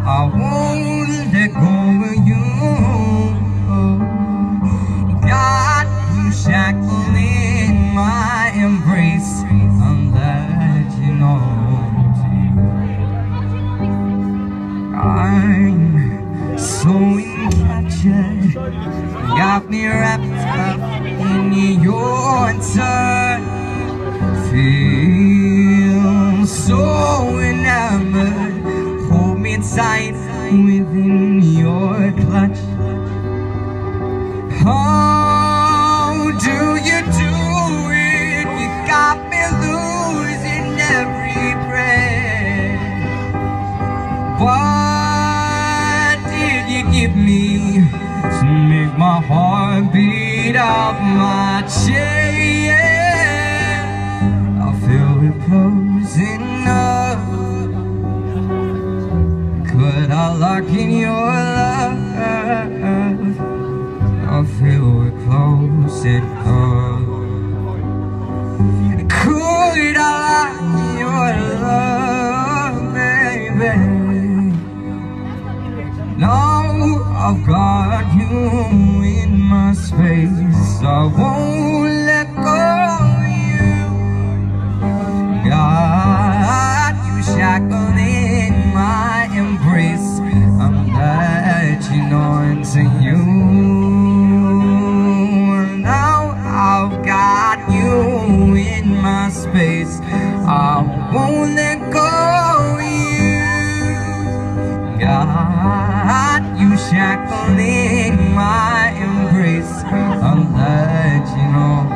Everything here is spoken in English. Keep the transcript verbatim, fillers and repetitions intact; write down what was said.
I won't let go of you. Got you shackled in my embrace. I'm let you know I'm so encaptured. Got me wrapped up in your turn. Feel so enamored. Hold me tight within your clutch. How do you do it? You got me losing every breath. What did you give me to make my heart beat out my chest? I feel it closing up. Could I lock in your love? I feel it closing up. Could I lock in your love, baby? Now I've got you in my space. I won't let go of you. Got you shackled in my embrace. I'm latching on to you. Now I've got you in my space. I won't let go of you. Got you shackled in my embrace. I'm letting you know